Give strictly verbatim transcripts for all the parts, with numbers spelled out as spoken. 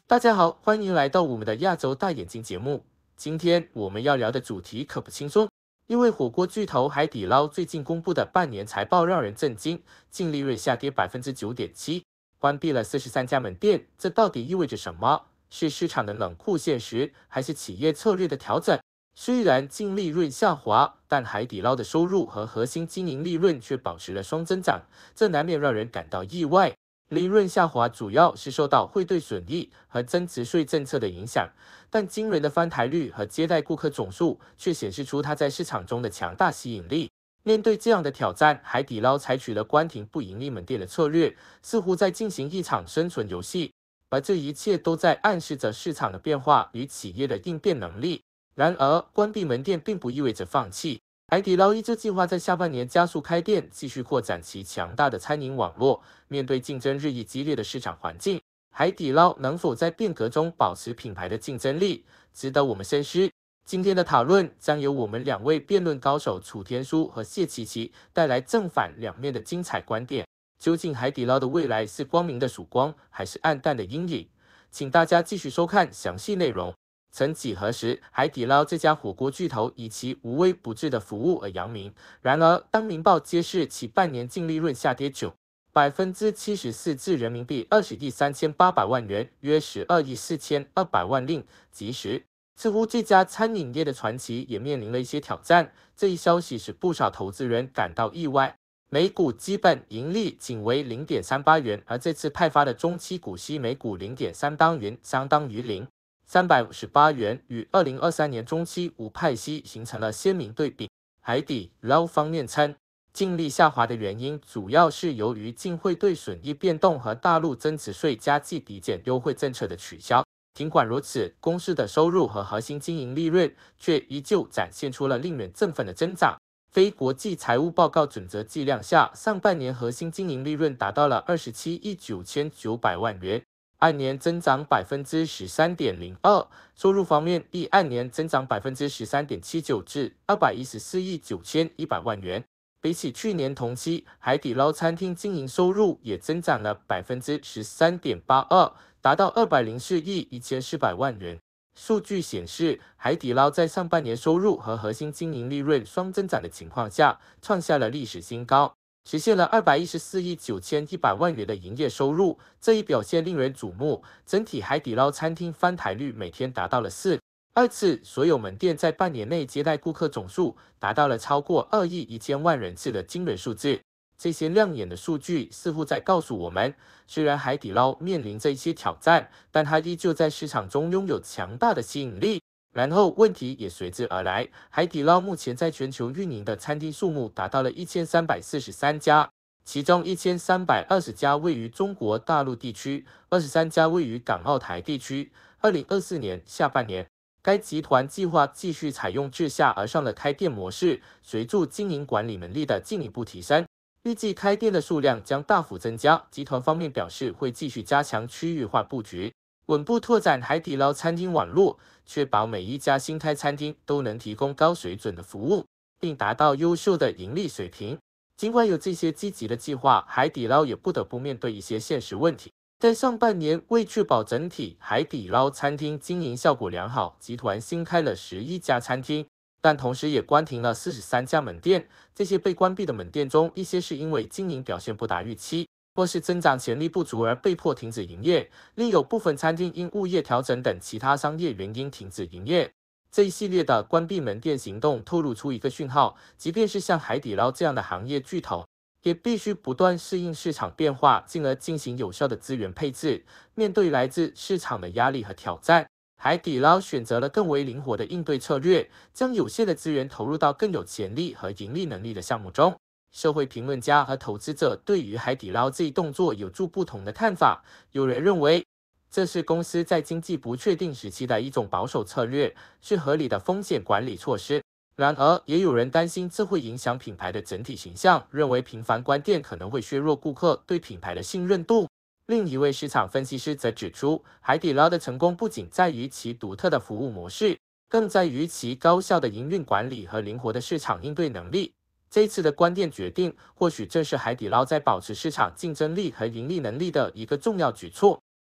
大家好，欢迎来到我们的亚洲大眼睛节目。今天我们要聊的主题可不轻松，因为火锅巨头海底捞最近公布的半年财报让人震惊，净利润下跌 百分之九点七， 关闭了四十三家门店。这到底意味着什么？是市场的冷酷现实，还是企业策略的调整？虽然净利润下滑，但海底捞的收入和核心经营利润却保持了双增长，这难免让人感到意外。利润下滑主要是受到汇兑损益和增值税政策的影响，但惊人的翻台率和接待顾客总数却显示出它在市场中的强大吸引力。面对这样的挑战，海底捞采取了关停不盈利门店的策略，似乎在进行一场生存游戏，而这一切都在暗示着市场的变化与企业的应变能力。然而，关闭门店并不意味着放弃。海底捞依旧计划在下半年加速开店，继续扩展其强大的餐饮网络。面对竞争日益激烈的市场环境，海底捞能否在变革中保持品牌的竞争力，值得我们深思。今天的讨论将由我们两位辩论高手楚天舒和谢琪琪带来正反两面的精彩观点。究竟海底捞的未来是光明的曙光，还是暗淡的阴影？请大家继续收看详细内容。曾几何时，海底捞这家火锅巨头以其无微不至的服务而扬名。然而，当明报揭示其半年净利润下跌百分之七十四至人民币二十亿三千八百万元，约十二亿四千二百万令吉时，似乎这家餐饮业的传奇也面临了一些挑战。这一消息使不少投资人感到意外。每股基本盈利仅为 零点三八元，而这次派发的中期股息每股 零点三当元，相当于零。三百五十八元，与二零二三年中期无派息形成了鲜明对比。海底捞方面称，净利下滑的原因主要是由于净汇兑损益变动和大陆增值税加计抵减优惠政策的取消。尽管如此，公司的收入和核心经营利润却依旧展现出了令人振奋的增长。非国际财务报告准则计量下，上半年核心经营利润达到了二十七亿九千九百万元。按年增长 百分之十三点零二， 收入方面亦按年增长 百分之十三点七九 至二百一十四亿九千一百万元。比起去年同期，海底捞餐厅经营收入也增长了 百分之十三点八二， 达到二百零四亿一千四百万元。数据显示，海底捞在上半年收入和核心经营利润双增长的情况下，创下了历史新高，实现了二百一十四亿九千一百万元的营业收入，这一表现令人瞩目。整体海底捞餐厅翻台率每天达到了四二次，所有门店在半年内接待顾客总数达到了超过二亿一千万人次的惊人数字。这些亮眼的数据似乎在告诉我们，虽然海底捞面临着一些挑战，但它依旧在市场中拥有强大的吸引力。然后问题也随之而来，海底捞目前在全球运营的餐厅数目达到了一千三百四十三家，其中一千三百二十家位于中国大陆地区，二十三家位于港澳台地区。二零二四年下半年，该集团计划继续采用自下而上的开店模式，随着经营管理能力的进一步提升，预计开店的数量将大幅增加。集团方面表示会继续加强区域化布局，稳步拓展海底捞餐厅网络，确保每一家新开餐厅都能提供高水准的服务，并达到优秀的盈利水平。尽管有这些积极的计划，海底捞也不得不面对一些现实问题。在上半年，为确保整体海底捞餐厅经营效果良好，集团新开了十一家餐厅，但同时也关停了四十三家门店。这些被关闭的门店中，一些是因为经营表现不达预期，或是增长潜力不足而被迫停止营业，另有部分餐厅因物业调整等其他商业原因停止营业。这一系列的关闭门店行动透露出一个讯号，即便是像海底捞这样的行业巨头，也必须不断适应市场变化，进而进行有效的资源配置。面对来自市场的压力和挑战，海底捞选择了更为灵活的应对策略，将有限的资源投入到更有潜力和盈利能力的项目中。社会评论家和投资者对于海底捞这一动作有着不同的看法。有人认为，这是公司在经济不确定时期的一种保守策略，是合理的风险管理措施。然而，也有人担心这会影响品牌的整体形象，认为频繁关店可能会削弱顾客对品牌的信任度。另一位市场分析师则指出，海底捞的成功不仅在于其独特的服务模式，更在于其高效的营运管理和灵活的市场应对能力。这一次的关店决定，或许正是海底捞在保持市场竞争力和盈利能力的一个重要举措。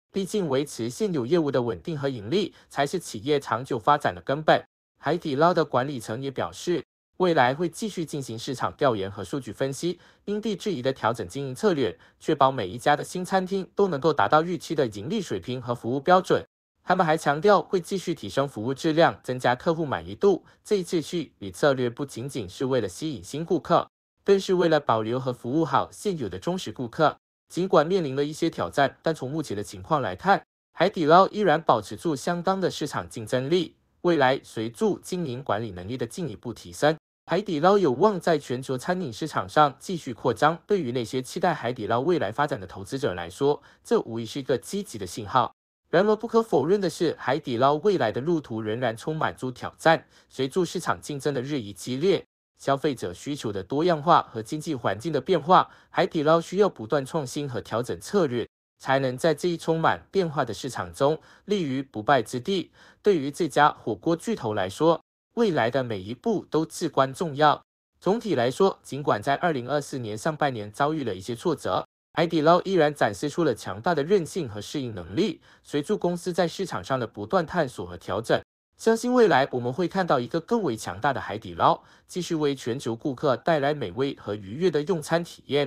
毕竟维持现有业务的稳定和盈利，才是企业长久发展的根本。海底捞的管理层也表示，未来会继续进行市场调研和数据分析，因地制宜的调整经营策略，确保每一家的新餐厅都能够达到预期的盈利水平和服务标准。他们还强调会继续提升服务质量，增加客户满意度。这一次去与策略不仅仅是为了吸引新顾客，更是为了保留和服务好现有的忠实顾客。尽管面临了一些挑战，但从目前的情况来看，海底捞依然保持住相当的市场竞争力。未来随着经营管理能力的进一步提升，海底捞有望在全球餐饮市场上继续扩张。对于那些期待海底捞未来发展的投资者来说，这无疑是一个积极的信号。然而，不可否认的是，海底捞未来的路途仍然充满住挑战。随着市场竞争的日益激烈，消费者需求的多样化和经济环境的变化，海底捞需要不断创新和调整策略，才能在这一充满变化的市场中立于不败之地。对于这家火锅巨头来说，未来的每一步都至关重要。总体来说，尽管在二零二四年上半年遭遇了一些挫折，海底捞依然展示出了强大的韧性和适应能力。随着公司在市场上的不断探索和调整，相信未来我们会看到一个更为强大的海底捞，继续为全球顾客带来美味和愉悦的用餐体验。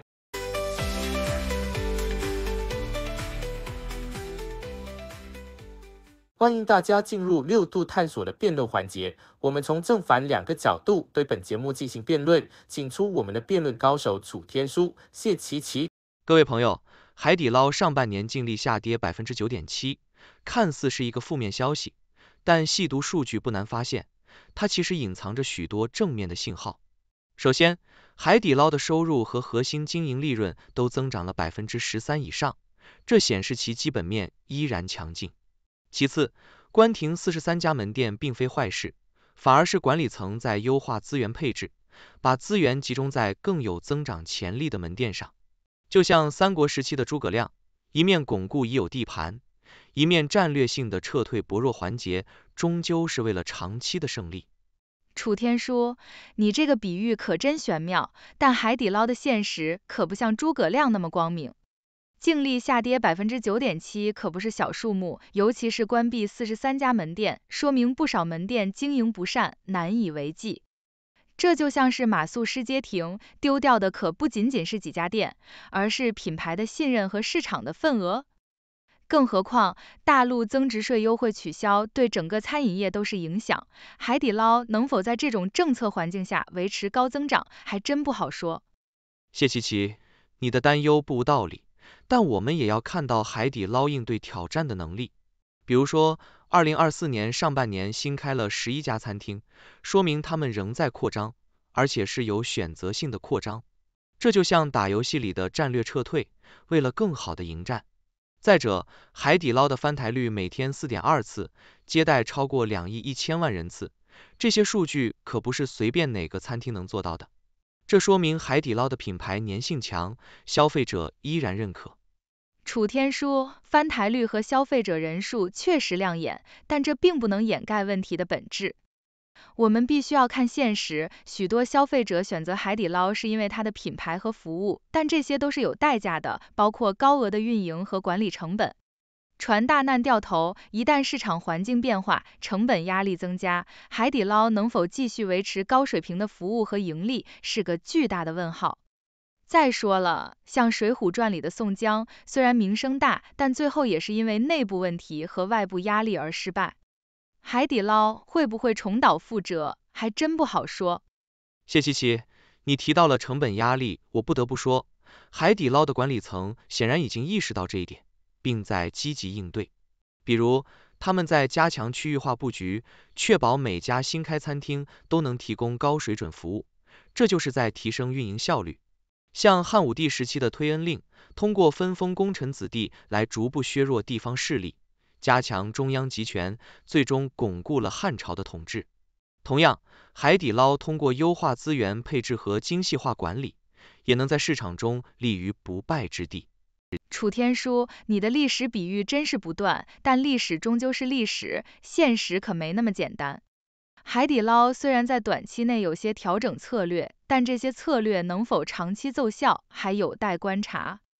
欢迎大家进入六度探索的辩论环节，我们从正反两个角度对本节目进行辩论，请出我们的辩论高手楚天舒、谢琪琪。 各位朋友，海底捞上半年净利下跌 百分之九点七， 看似是一个负面消息，但细读数据不难发现，它其实隐藏着许多正面的信号。首先，海底捞的收入和核心经营利润都增长了 百分之十三 以上，这显示其基本面依然强劲。其次，关停四十三家门店并非坏事，反而是管理层在优化资源配置，把资源集中在更有增长潜力的门店上。就像三国时期的诸葛亮，一面巩固已有地盘，一面战略性的撤退薄弱环节，终究是为了长期的胜利。 楚天舒，你这个比喻可真玄妙，但海底捞的现实可不像诸葛亮那么光明。净利下跌 百分之九点七 可不是小数目，尤其是关闭四十三家门店，说明不少门店经营不善，难以为继。这就像是马谡失街亭，丢掉的可不仅仅是几家店，而是品牌的信任和市场的份额。更何况，大陆增值税优惠取消，对整个餐饮业都是影响。海底捞能否在这种政策环境下维持高增长，还真不好说。 谢琪琪，你的担忧不无道理，但我们也要看到海底捞应对挑战的能力。比如说，二零二四年上半年新开了十一家餐厅，说明他们仍在扩张，而且是有选择性的扩张。这就像打游戏里的战略撤退，为了更好的迎战。再者，海底捞的翻台率每天 四点二 次，接待超过两亿一千万人次，这些数据可不是随便哪个餐厅能做到的。这说明海底捞的品牌粘性强，消费者依然认可。 楚天舒，翻台率和消费者人数确实亮眼，但这并不能掩盖问题的本质。我们必须要看现实，许多消费者选择海底捞是因为它的品牌和服务，但这些都是有代价的，包括高额的运营和管理成本。船大难掉头，一旦市场环境变化，成本压力增加，海底捞能否继续维持高水平的服务和盈利，是个巨大的问号。再说了，像《水浒传》里的宋江，虽然名声大，但最后也是因为内部问题和外部压力而失败。海底捞会不会重蹈覆辙，还真不好说。 谢琪琪，你提到了成本压力，我不得不说，海底捞的管理层显然已经意识到这一点，并在积极应对。比如，他们在加强区域化布局，确保每家新开餐厅都能提供高水准服务，这就是在提升运营效率。像汉武帝时期的推恩令，通过分封功臣子弟来逐步削弱地方势力，加强中央集权，最终巩固了汉朝的统治。同样，海底捞通过优化资源配置和精细化管理，也能在市场中立于不败之地。 楚天舒，你的历史比喻真是不断，但历史终究是历史，现实可没那么简单。海底捞虽然在短期内有些调整策略，但这些策略能否长期奏效，还有待观察。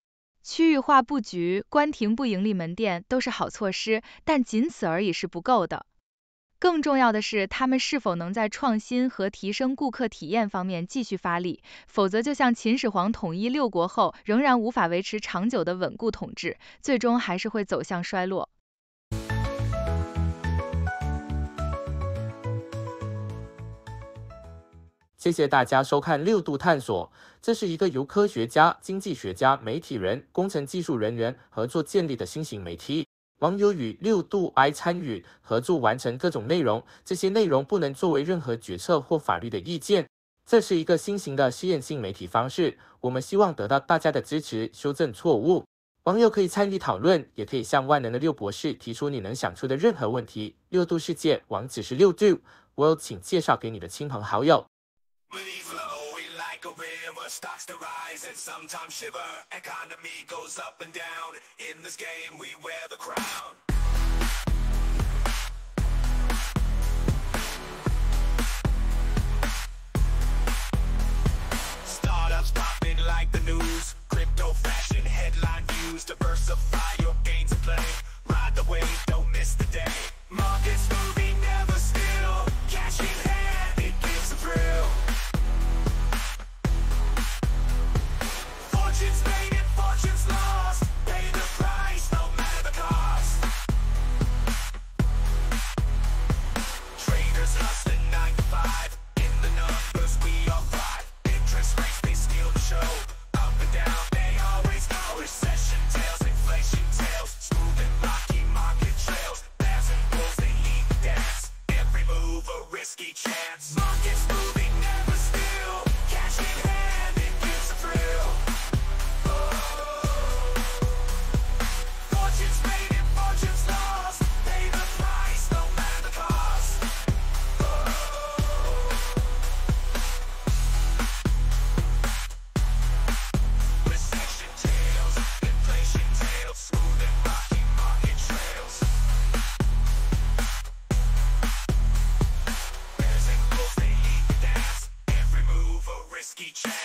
区域化布局、关停不盈利门店都是好措施，但仅此而已是不够的。更重要的是，他们是否能在创新和提升顾客体验方面继续发力，否则就像秦始皇统一六国后，仍然无法维持长久的稳固统治，最终还是会走向衰落。 谢谢大家收看六度探索，这是一个由科学家、经济学家、媒体人、工程技术人员合作建立的新型媒体。网友与六度 I 参与合作完成各种内容，这些内容不能作为任何决策或法律的意见。这是一个新型的实验性媒体方式，我们希望得到大家的支持，修正错误。网友可以参与讨论，也可以向万能的六博士提出你能想出的任何问题。六度世界网址是六度 World， 请介绍给你的亲朋好友。Stocks to rise and sometimes shiver. Economy goes up and down. In this game, we wear the crown. Startups popping like the news. Crypto fashion headline views. Diversify your gains and play. Ride the wave, don't miss the day. Markets moving, never still. Cash in hand, it gives a thrill. Fortunes made and fortunes lost. Pay the price, no matter the cost. Traders hustling nine to five. In the numbers we all thrive. Interest rates, they steal the show. Up and down, they always go. Recession tails, inflation tails. Smooth and rocky market trails. Bears and bulls, they lead the dance. Every move a risky chance. Markets moving, never still. Cash in hand, it gives a thrill. Fortunes made and fortunes lost. Pay the price, no matter the cost. Recession tails, inflation tails, smooth and rocky market trails. Bears and bulls, they lead the dance. Every move a risky chance.